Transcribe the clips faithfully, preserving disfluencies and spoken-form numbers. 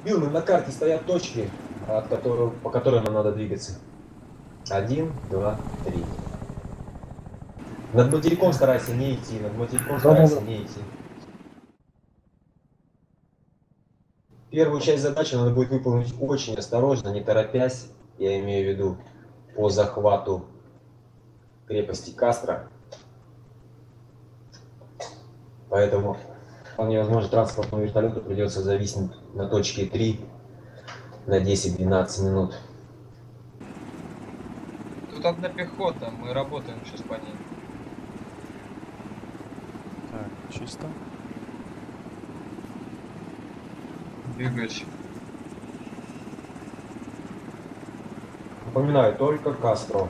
Билман, на карте стоят точки, от которых, по которым нам надо двигаться. Один, два, три. Над материком старайся не идти, над материком старайся не идти. Первую часть задачи надо будет выполнить очень осторожно, не торопясь. Я имею в виду по захвату крепости Кастро. Поэтому вполне возможно транспортному вертолету придется зависнуть на точке три на десять-двенадцать минут. Тут одна пехота, мы работаем сейчас по ней. Так, чисто. Двигаюсь. Напоминаю, только Кастро.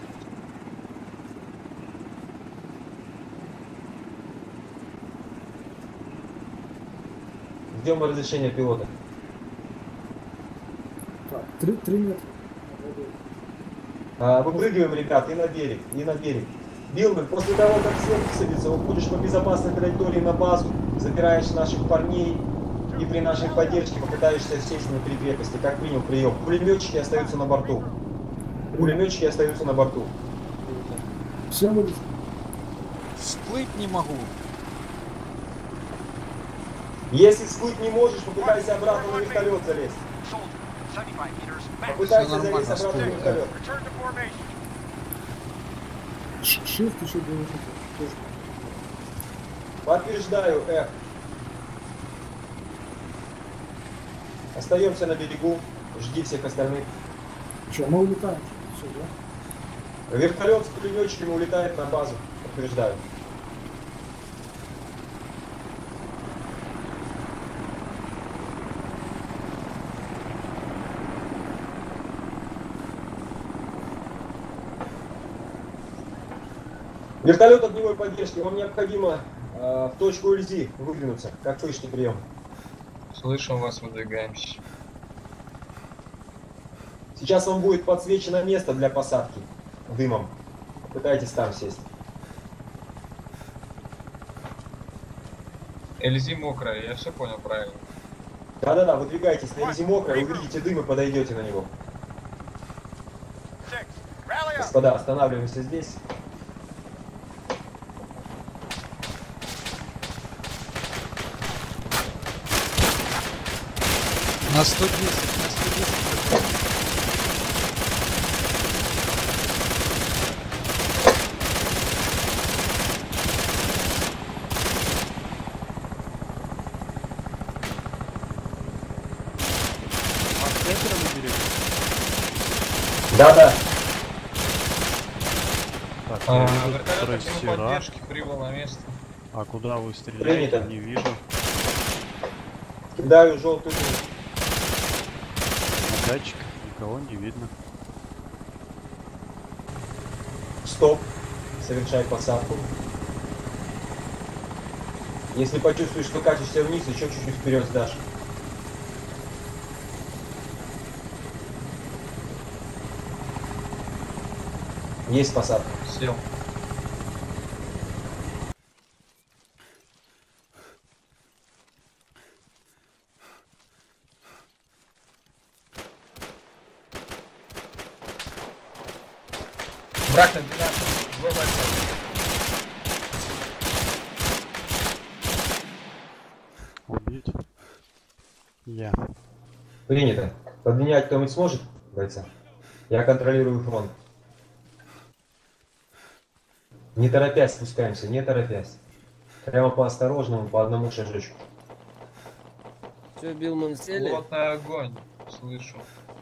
Ждем разрешения пилота. Так, три, три метра. А, выпрыгиваем, ребят, и на берег, и на берег. Билман, после того, как все высадится, уходишь по безопасной траектории на базу, забираешь наших парней и при нашей поддержке попытаешься сесть внутри крепости. Как принял прием. Пулеметчики остаются на борту. Пулеметчики остаются на борту. Все вылезли. Всплыть не могу. Если всплыть не можешь, попытайся обратно на вертолет залезть. Попытайся залезть обратно на вертолет. Shift еще делать. Подтверждаю, Эх. Остаемся на берегу. Жди всех остальных. Че, мы улетаем? Все, да? Вертолет с пулеметчиками улетает на базу. Подтверждаю. Вертолет огневой поддержки. Вам необходимо э, в точку Эльзи выдвинуться. Как слышите прием? Слышим вас, выдвигаемся. Сейчас вам будет подсвечено место для посадки дымом. Пытайтесь там сесть. Эльзи мокрая, я все понял правильно. Да-да-да, выдвигайтесь на Эльзи мокрой, увидите дым и подойдете на него. Господа, останавливаемся здесь. На сто десять, на сто десять. А пятеро мы берем? Да-да. Так, А, я вижу вертолет трассера. поддержки прибыл на место. А куда вы стреляете? Принято. Не вижу. Кидаю желтую дым. На датчиках никого не видно. Стоп. Совершай посадку. Если почувствуешь, что катишься вниз, еще чуть-чуть вперед сдашь. Есть посадка. Сел. Брак на двенадцать. Два бойца. Убить. Я. Принято. Подменять кто-нибудь сможет, бойца? Я контролирую фронт. Не торопясь спускаемся, не торопясь. Прямо по осторожному, по одному шажочку. Все, Билман, сели? Плотный огонь. Слышу.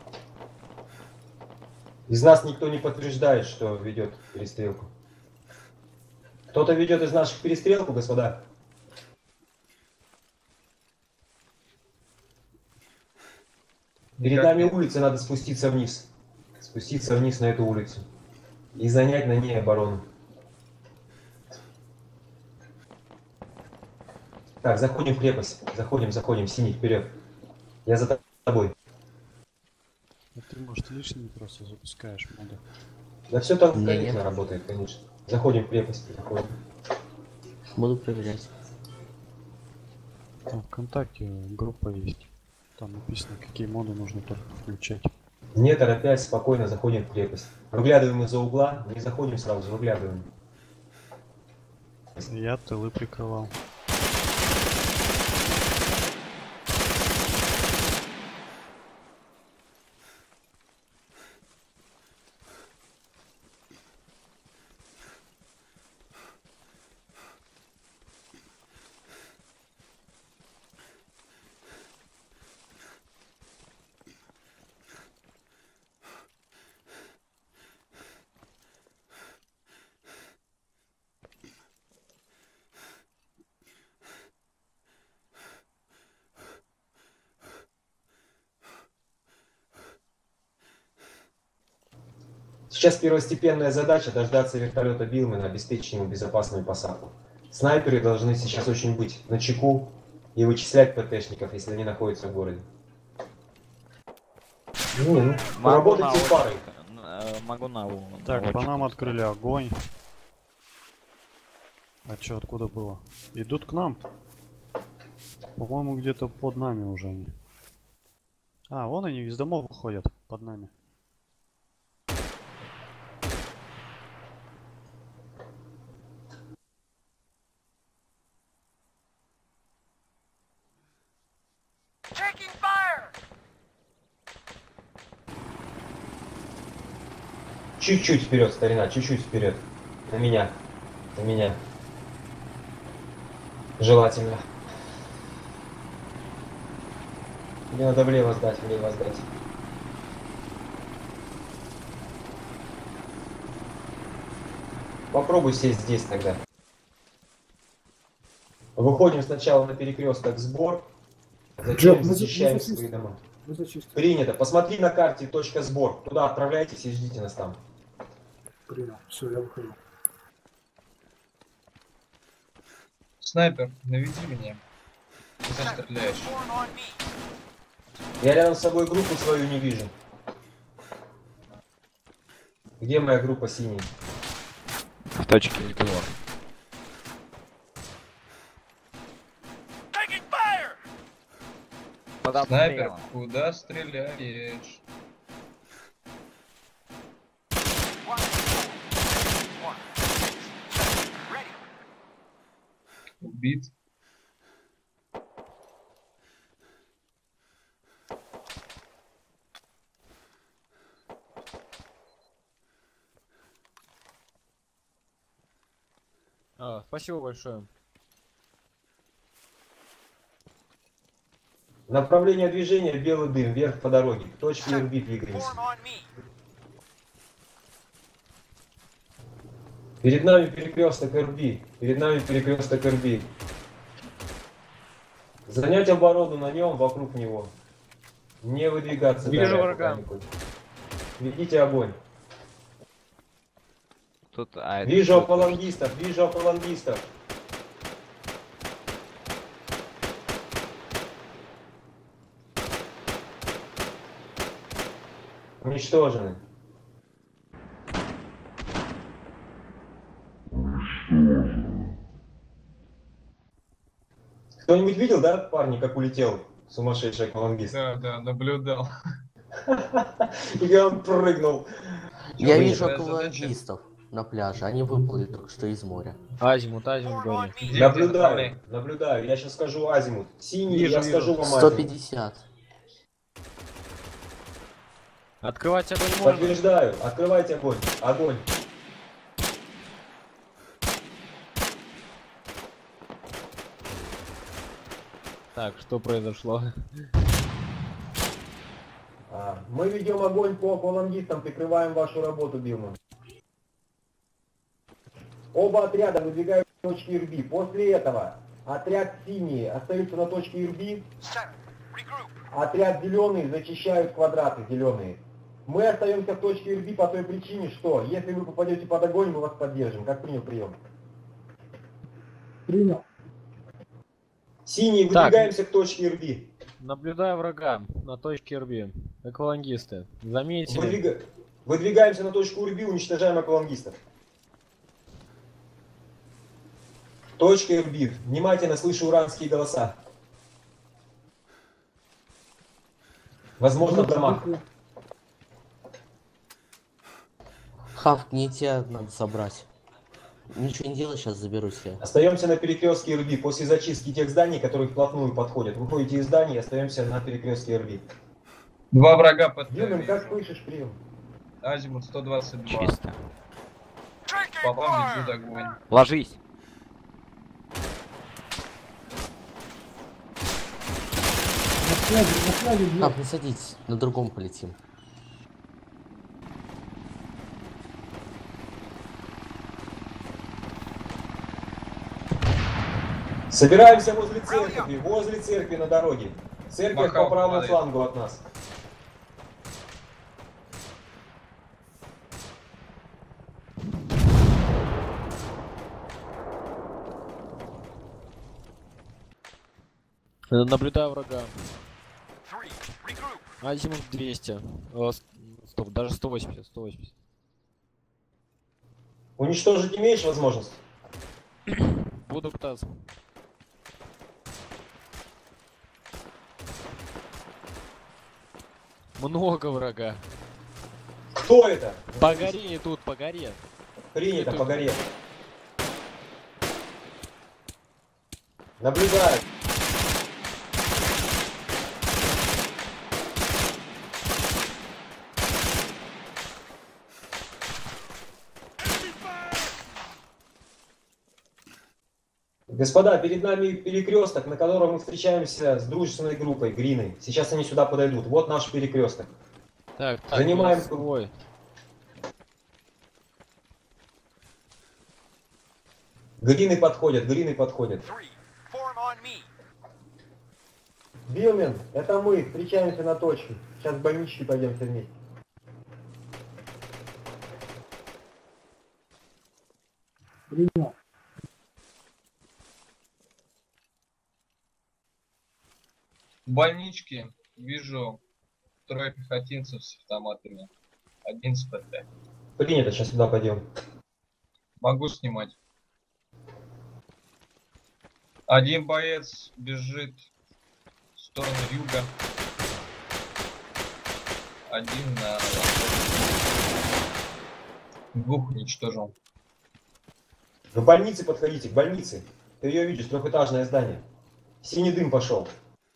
Из нас никто не подтверждает, что ведет перестрелку. Кто-то ведет из наших перестрелку, господа? Перед нами улица, надо спуститься вниз. Спуститься вниз на эту улицу. И занять на ней оборону. Так, заходим в крепость. Заходим, заходим. Синий, вперед. Я за тобой. А ты, может, лишний просто запускаешь моды? Да все там Не, корректно нет. работает, конечно. Заходим в крепость. Заходим. Буду проверять. Там ВКонтакте группа есть. Там написано, какие моды нужно только включать. Не торопясь, спокойно заходим в крепость. Выглядываем из-за угла, не заходим сразу, выглядываем. Я тылы прикрывал. Сейчас первостепенная задача дождаться вертолета Билмена, обеспечить ему безопасную посадку. Снайперы должны сейчас очень быть начеку и вычислять ПТшников, если они находятся в городе. Не, ну, поработайте на парой. э, Могу на у- Так, на по очку. нам открыли огонь. А чё, откуда было? Идут к нам. По-моему, где-то под нами уже они. А, вон они из домов выходят под нами. Чуть-чуть вперед, старина, чуть-чуть вперед. На меня. На меня. Желательно. Мне надо влево сдать, влево сдать. Попробуй сесть здесь тогда. Выходим сначала на перекресток сбор, затем Джек, мы за- защищаем мы за- свои дома. Мы зачистили. Принято. Посмотри на карте точка сбор. Туда отправляйтесь и ждите нас там. Принял. Все, я выхожу. Снайпер, наведи меня. Ты стреляешь. Я рядом с собой группу свою не вижу. Где моя группа синяя? В точке сбора. Под Снайпер, обстрелом. куда стреляешь? Убит. А, спасибо большое. Направление движения белый дым, вверх по дороге. К точке эр би двигаемся. Перед нами перекресток эр би. Перед нами перекресток эр би. Занять оборону на нем, вокруг него. Не выдвигаться. Вижу далее, врага. пока никуда. Ведите огонь. Тут, а, это Вижу что, аквалангистов, вижу аквалангистов. Уничтожены. Кто-нибудь видел, да, парни, как улетел сумасшедший аквалангист? Да, да, наблюдал. И он прыгнул. Я Чё, вижу твоя аквалангистов на пляже. Они выплыли только что из моря. Азимут, азимут, говори. Где ты? Наблюдаю, Направляй. наблюдаю. Я сейчас скажу азимут. Синий, Вижу, я вижу. скажу вам сто азимут. пятьдесят. Открывать огонь можно? Подтверждаю. Открывайте огонь. Огонь. Так, что произошло? А, мы ведем огонь по аквалангистам, прикрываем вашу работу, Билман. Оба отряда выдвигают к точке эр би. После этого отряд синий остается на точке эр би. Отряд зеленый зачищают квадраты зеленые. Мы остаемся в точке эр би по той причине, что если вы попадете под огонь, мы вас поддержим. Как принял прием? Принял. Синий, Так. выдвигаемся к точке эр би. Наблюдаю врага на точке эр би. Аквалангисты. Заметили? Выдвига- Выдвигаемся на точку эр би, уничтожаем аквалангистов. Точка эр би. Внимательно слышу уранские голоса. Возможно, в домах. Хавк, не тебя надо собрать. Ничего не делай, сейчас заберу себе. Остаемся на перекрестке эр би. После зачистки тех зданий, которые вплотную подходят. Выходите из здания и остаемся на перекрестке эр би. Два врага под Дилмен, вижу. как слышишь, прием? Азимут сто двадцать два. Чисто. По вам ведут огонь. Ложись. На связи, на связи, блядь. Хавк, не садитесь, на другом полетим. Собираемся возле церкви, возле церкви на дороге. Церковь Махал по правому падает. флангу от нас. Э, Наблюдаю врага. Азимут двести. Э, с- стоп, даже сто восемьдесят, сто восемьдесят. Уничтожить имеешь возможность? Буду пытаться. Много врага. Кто это? По горе идут, по горе. Принято, Это- по горе. Наблюдаю. Господа, перед нами перекресток, на котором мы встречаемся с дружественной группой Гриной. Сейчас они сюда подойдут. Вот наш перекресток. Так, так, Занимаем- свой. Грины подходят, Грины подходят. Билмен, это мы, встречаемся на точке. Сейчас в больничке пойдем все вместе. Принял. В больничке вижу трое пехотинцев с автоматами. Один с ПТ. Принято, сейчас сюда пойдем. Могу снимать. Один боец бежит в сторону юга. Один на восток. Двух уничтожил. К больнице подходите, к больнице. Ты ее видишь, трехэтажное здание. Синий дым пошел.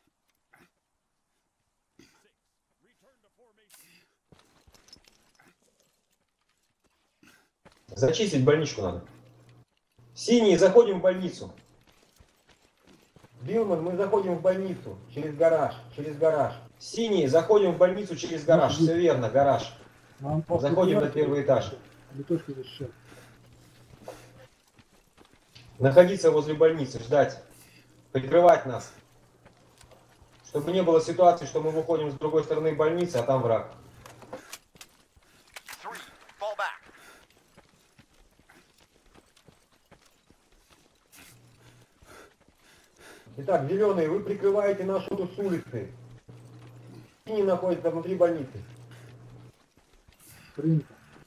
Зачистить больничку надо. Синие, заходим в больницу. Билман, мы заходим в больницу. Через гараж, через гараж. Синие, заходим в больницу через гараж. Все верно, гараж. Нам после Заходим на пятки первый этаж. литошки защищать. Находиться возле больницы, ждать. Прикрывать нас. Чтобы не было ситуации, что мы выходим с другой стороны больницы, а там враг. Итак, зеленые, вы прикрываете нашу с улицы. Синий находится внутри больницы. Принято.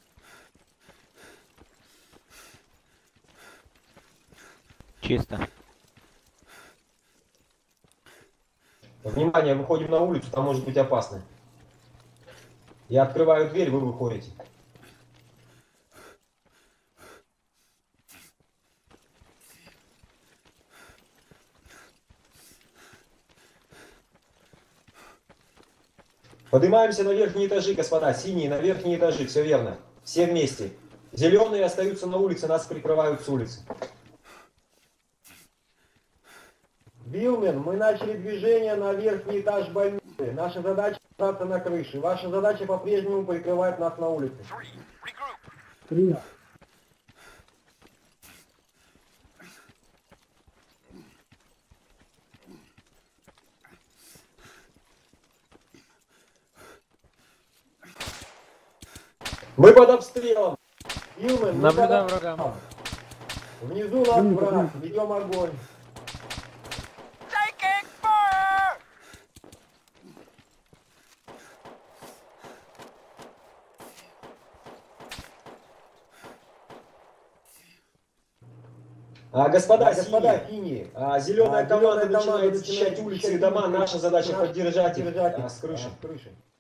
Чисто. Внимание, выходим на улицу, там может быть опасно. Я открываю дверь, вы выходите. Поднимаемся на верхние этажи, господа. Синие на верхние этажи, все верно. Все вместе. Зеленые остаются на улице, нас прикрывают с улицы. Билмен, мы начали движение на верхний этаж больницы. Наша задача остаться на крыше. Ваша задача по-прежнему прикрывать нас на улице. Принял. Мы под обстрелом. Билмен, мы Наблюдаю под врага. обстрелом. Внизу нас Принято, враг. принято. Ведем огонь. А, господа, господа, синие, а, зеленая команда начинает зачищать улицы и дома. Наша задача поддержать их а, с крыши.